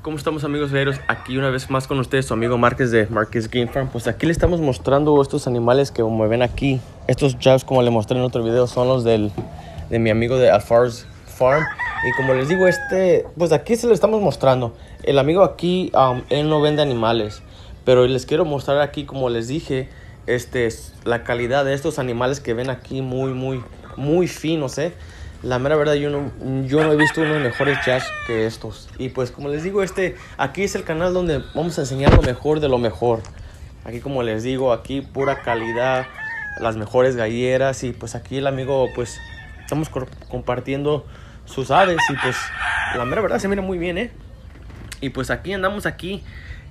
¿Cómo estamos, amigos veros? Aquí una vez más con ustedes, su amigo Márquez de Márquez Game Farm. Pues aquí le estamos mostrando estos animales que, como ven aquí, estos jabs, como le mostré en otro video, son los de mi amigo de Alfar's Farm. Y como les digo, pues aquí se le estamos mostrando. El amigo aquí, él no vende animales, pero les quiero mostrar aquí, como les dije, la calidad de estos animales que ven aquí, muy finos, La mera verdad, yo no he visto unos mejores jabs que estos. Y pues como les digo, aquí es el canal donde vamos a enseñar lo mejor de lo mejor. Aquí, como les digo, aquí pura calidad, las mejores galleras. Y pues aquí el amigo, pues estamos compartiendo sus aves. Y pues la mera verdad se mira muy bien, Y pues aquí andamos aquí,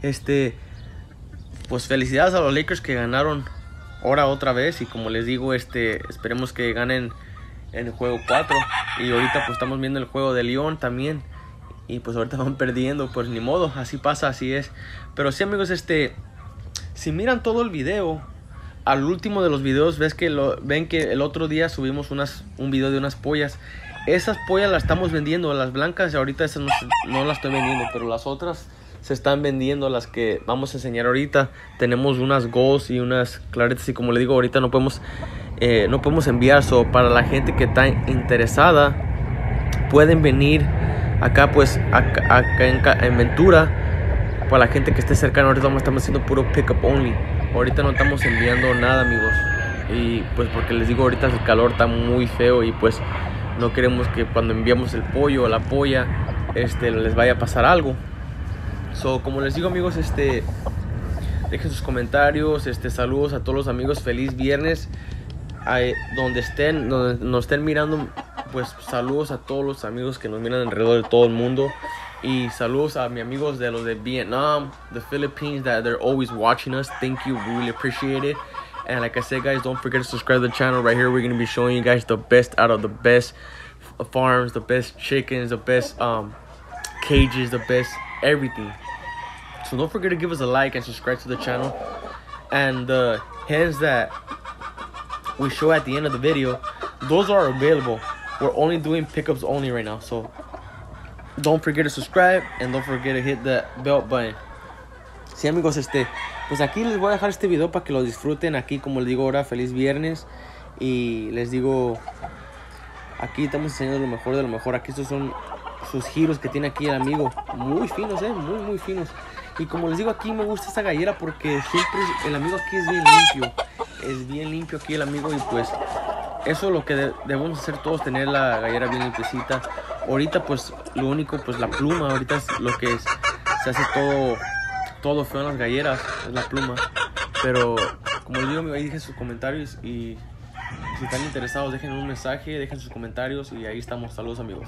pues felicidades a los Lakers que ganaron ahora otra vez. Y como les digo, esperemos que ganen en el juego 4. Y ahorita pues estamos viendo el juego de León también. Y pues ahorita van perdiendo, pues ni modo, así pasa, así es. Pero sí, amigos, si miran todo el video, al último de los videos ven que el otro día subimos un video de unas pollas. Esas pollas las estamos vendiendo, las blancas, y ahorita esas no las estoy vendiendo, pero las otras se están vendiendo, las que vamos a enseñar ahorita. Tenemos unas Golds y unas Claretas, y como le digo, ahorita no podemos enviar. Para la gente que está interesada, pueden venir acá, pues acá en Ventura. Para la gente que esté cercana, ahorita estamos haciendo puro pickup only. Ahorita no estamos enviando nada, amigos. Y pues porque les digo, ahorita el calor está muy feo. Y pues no queremos que cuando enviamos el pollo o la polla les vaya a pasar algo. Como les digo, amigos, dejen sus comentarios, saludos a todos los amigos, feliz viernes. Donde nos estén mirando, pues saludos a todos los amigos que nos miran alrededor de todo el mundo. Y saludos a mis amigos de los de Vietnam, the Philippines, that they're always watching us. Thank you, we really appreciate it. And like I said, guys, don't forget to subscribe to the channel. Right here, we're going to be showing you guys the best out of the best farms, the best chickens, the best cages, the best everything. So don't forget to give us a like and subscribe to the channel. And the hens that we show at the end of the video, those are available. We're only doing pickups only right now, so don't forget to subscribe and don't forget to hit the bell button. Sí, amigos, pues aquí les voy a dejar este video para que lo disfruten. Aquí, como les digo ahora, feliz viernes. Y les digo, aquí estamos enseñando lo mejor de lo mejor. Aquí estos son sus giros que tiene aquí el amigo, muy finos, muy finos. Y como les digo, aquí me gusta esta gallera porque siempre el amigo aquí es bien limpio. Es bien limpio aquí el amigo, y pues eso es lo que debemos hacer todos, tener la gallera bien limpiecita. Ahorita pues lo único, pues la pluma, ahorita es lo que se hace todo feo en las galleras, es la pluma. Pero como les digo, ahí dejen sus comentarios, y si están interesados dejen un mensaje, dejen sus comentarios, y ahí estamos. Saludos, amigos.